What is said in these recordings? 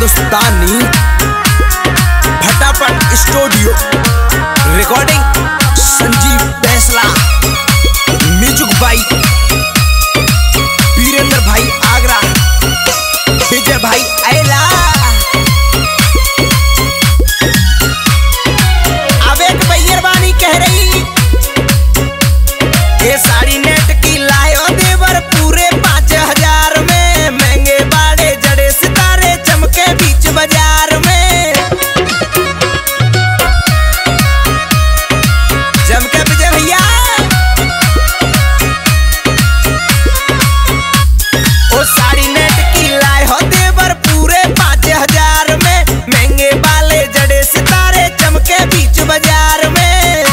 हिंदुस्तानी फटाफट studio recording Sanjeev फैसला music by Virendra भाई आगरा विजय भाई ऐला। अब एक बैरवानी कह रही ये साड़ी नेट की लायो देवर पूरे 5000 में महंगे बाड़े जड़े सितारे चमके बीच बाजार में चमके विजय भैया। ओ साड़ी नेट की लायो देवर पूरे 5000 में महंगे बाले जड़े सितारे चमके बीच बाजार में।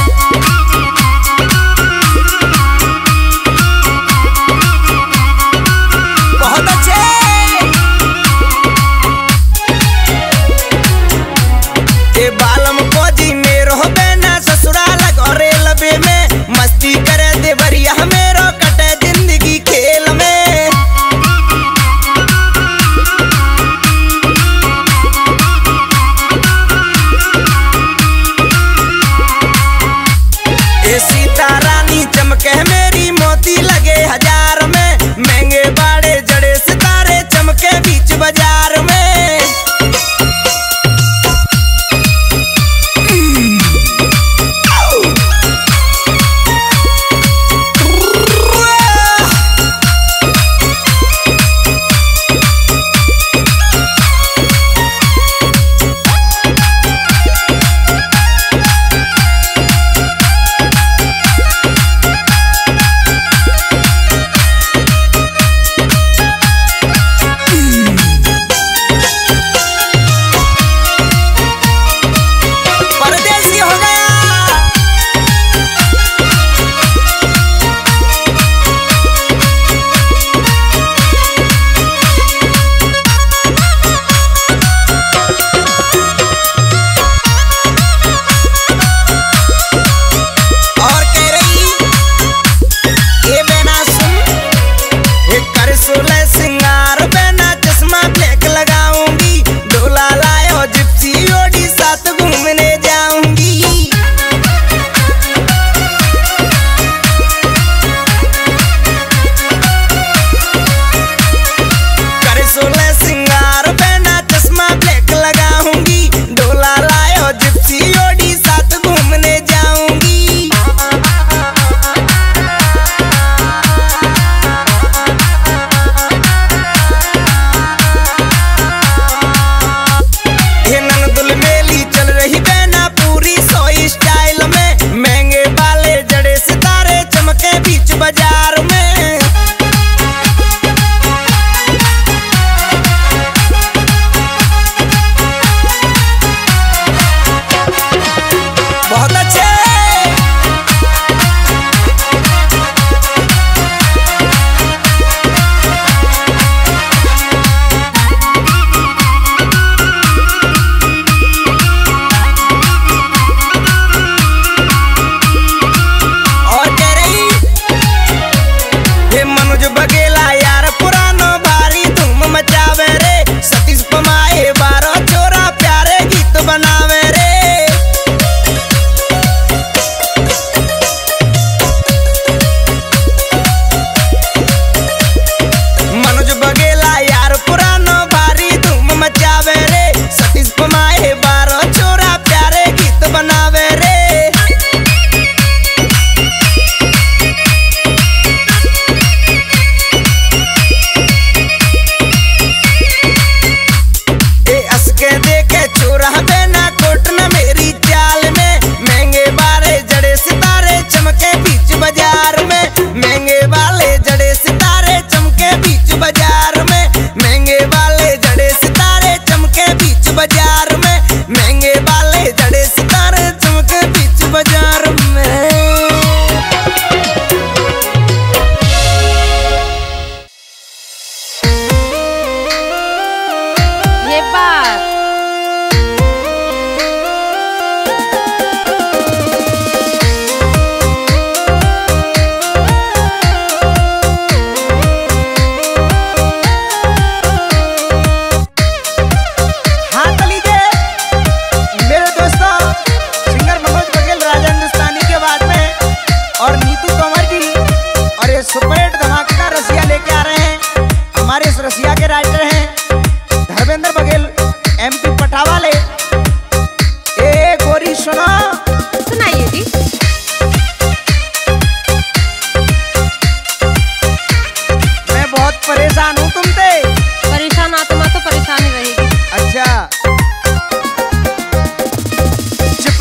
बालम को जी मेरो बेना ससुराल गोरे लबे में मस्ती करे देवरिया मेरो कटे जिंदगी खेल में। ए सीता रानी चमके मेरी मोती लगे 1000 में महंगे बाड़े जड़े सितारे चमके बीच बाजार में।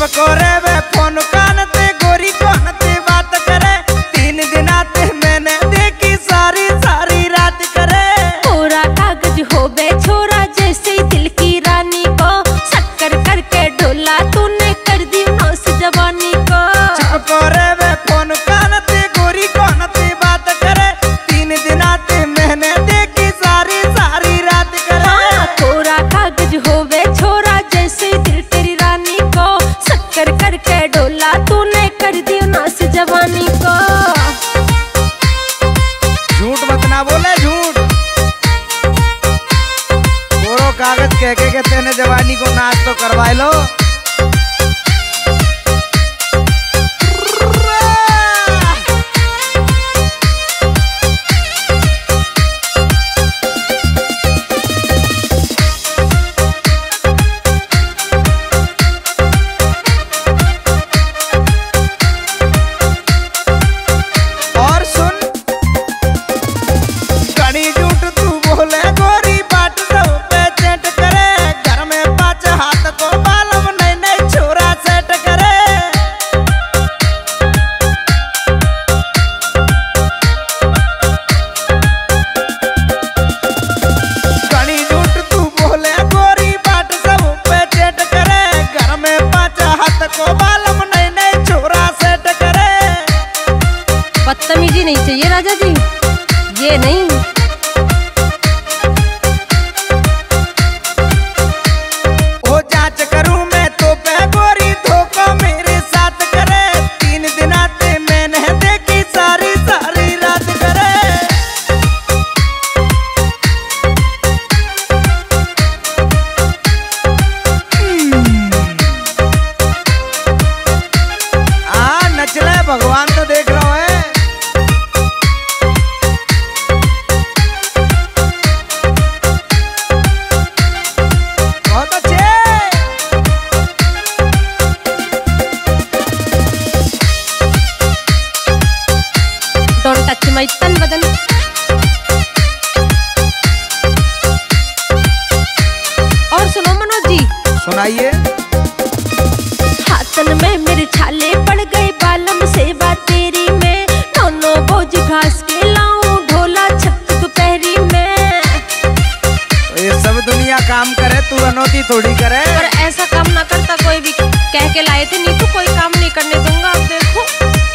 चिपको रे वे फोन कानते गोरी कानते बात करे 3 दिन आते मैंने देखी सारी सारी रात करे। पूरा कागज हो बे छोरा जैसे दिल की रानी को शक्कर करके ढोला तूने कर दी नाश जवानी को। चिपको रे वे फोन कानते गोरी कानते बात करे 3 दिन आते मैंने देखी सारी सारी रात करे। हाँ, पूरा कागज हो बे छोरा जैसे दिल तेरी रानी को शक्कर करके ढोला तूने कर दी नाश जवानी को। झूठ मत ना बोले झूठ। गोरो कागज कह के तेने जवानी को नाश तो करवाए लो। बदतमीजी नहीं चाहिए राजा जी, ये नहीं। ओ जांच करूं मैं तो पे गोरी धोखा मेरे साथ करे 3 दिन आते मैंने देखी सारी सारी रात करे। नचले भगवान तो देख रहा है। Don't touch my तन बदन। और सुनो मनोज जी, सुनाइए। हाथन में मेरे छाले पड़ गए बालम से बात तेरी में दोनों बोझ घास के लाऊं ढोला छत दोपहरी में। तो ये सब दुनिया काम करे तू अनोती थोड़ी करे। पर ऐसा काम ना करता कोई भी, कह के लाए थे नहीं तो कोई काम नहीं करने दूंगा। अब देखो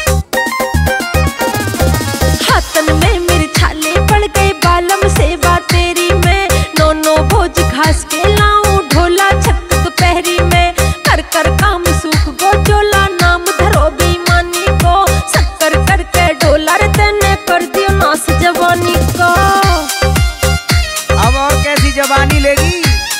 हाथन में मेरे छाले पड़ गए बालम से बात तेरी में दोनों बोझ घास के लाऊं ढोला छत दोपहरी में। कर कर काम सूख गो चोला नाम धरो बेईमानी को शक्कर करके ढोला रे तेने कर दियो नाश जवानी को। अब और कैसी जवानी लेगी।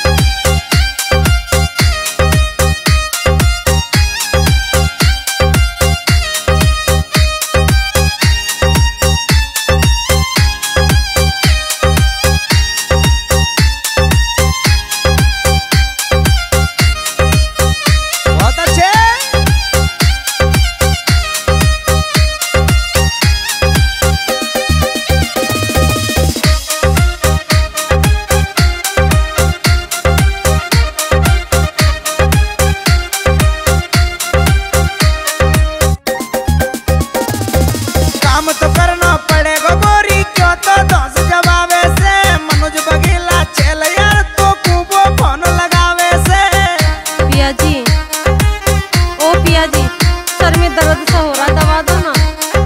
तो करना पड़ेगा गोरी क्यों तो दोस्त जवाबे से मनोज बघेला चल यार तो खूबो फोन लगावे से। पिया जी, ओ पिया जी, सर में दर्द सा हो रहा, दवा दो ना।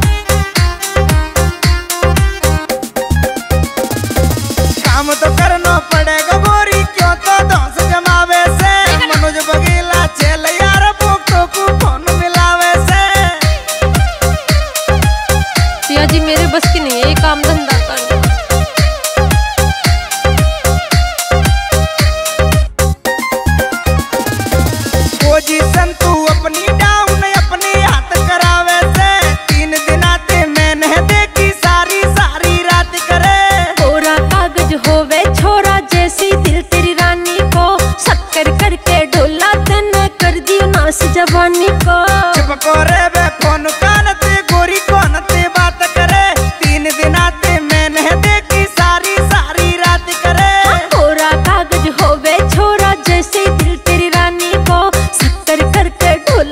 काम तो करना पड़ेगा गोरी क्यों तो दोस्त जमावे से मनोज बघेला चल यार तो फोन मिलावे से। पिया जी मेरे बस की नहीं है ये काम धंधा करना। पोजीशन तू अपनी डाउन अपने हाथ करावे से 3 दिन आते मैंने देखी सारी सारी रात करे। पूरा कागज होवे छोरा जैसी दिल तेरी रानी को शक्कर करके ढोला तेने कर दियो नाश जवानी को। चिपको रे वे फोन कानते गोरी कानते बात करे 3 दिन आते मैंने देखी सारी सारी रात करे। पूरा कागज होवे छोरा जैसे दिल तेरी रानी को शक्कर करके ढोला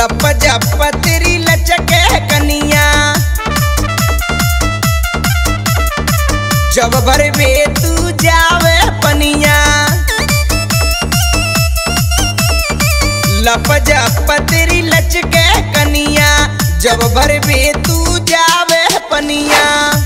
लप जप तेरी लचके कनिया, जब भर में तू जावे पनिया। लप जप तेरी लचके कनिया, जब भर में तू जावे पनिया।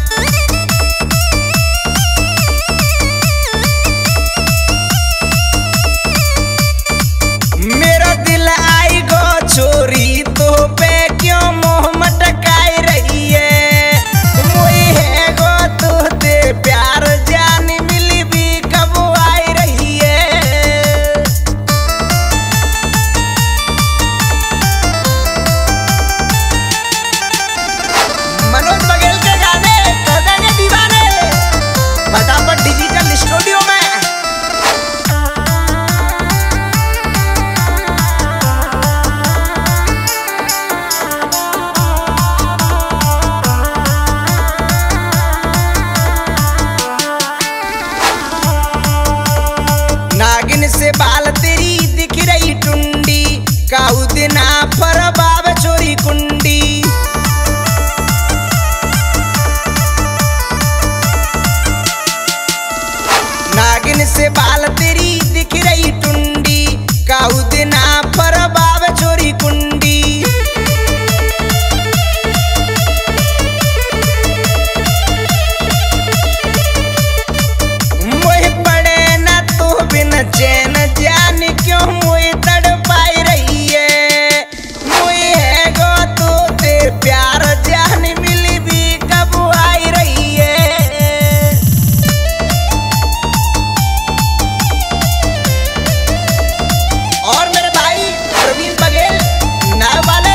मेरा दिल आई गो छोरी तो पे क्यों मोह मटकाई रही है। मोई है गो तो दे प्यार जान मिली भी कब आई रही है। मनोज बघेल के गाने कर देंगे दीवाने, फटाफट डिजिटल स्टूडियो में। नागिन से बाल तेरी दिख रही टुंडी, काऊ दिना पर बाब चोरी कुंडी। नागिन से बाल तेरी दिख रही टुंडी, काऊ दिना पर बाब चोरी कुंडी। मोह पड़े ना तो बिन चैन जान क्यों मोह तड़पाई रही है। मोह है गो तो ते प्यार जान मिली भी कब आई रही है। और मेरे भाई प्रवीण बघेल नाव वाले।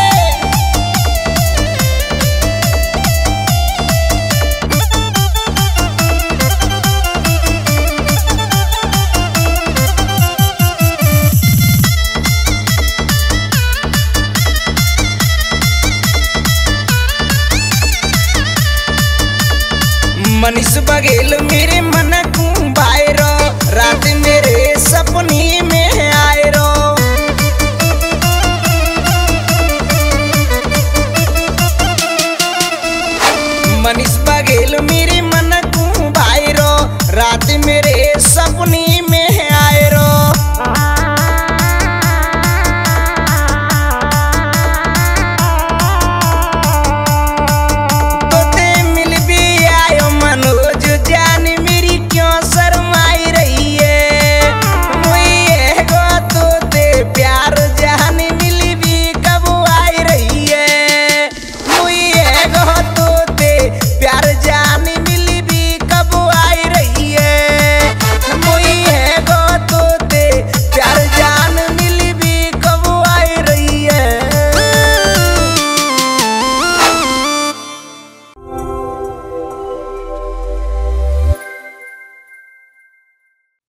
मनीष बघेल मेरे मन को बाहर, रात मेरे सपने में